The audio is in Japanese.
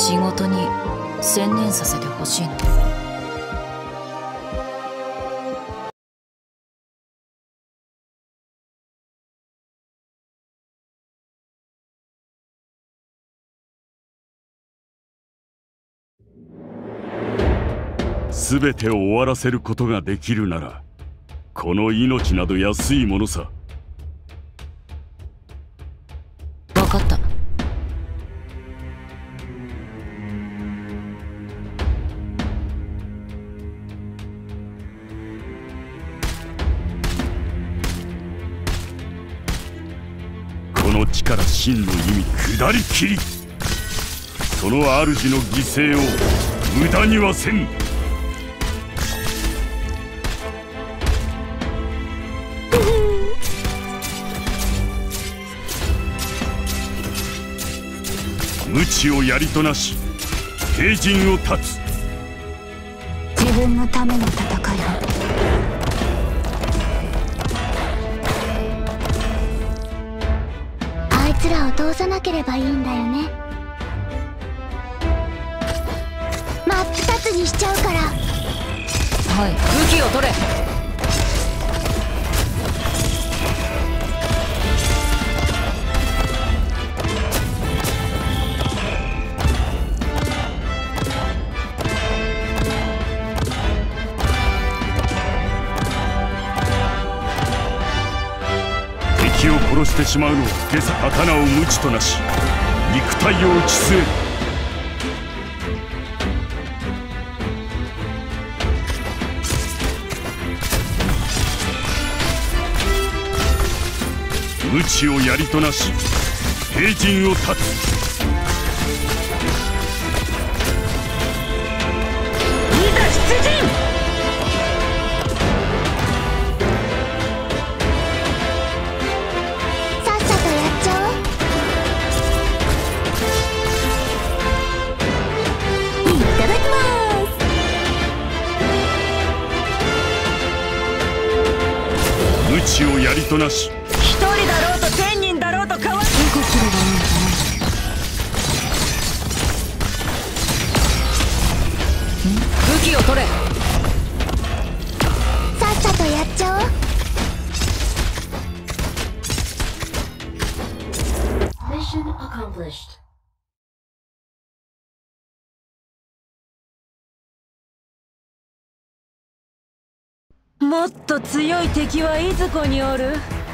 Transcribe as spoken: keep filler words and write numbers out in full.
仕事に専念させてほしいの。 全てを終わらせることができるなら、この命など安いものさ。 分かった。 この地から真の意味下りきり、その主の犠牲を無駄にはせん。無知を槍となし平陣を断つ。 自分のための戦いを。あいつらを通さなければいいんだよね。真っ二つにしちゃうから。 はい、武器を取れ。 敵を殺してしまうのを今朝刀を無知となし肉体を打ち据える。無知を槍となし平陣を断つ。 いざ出陣。 さっさとやっちゃおう。いただきます。 無知を槍となし一人だろうと千人だろうと変わる。 どこ切ればいいのかな。 武器を取れ。 さっさとやっちゃおう。 Mission accomplished. もっと強い敵はいずこにおる？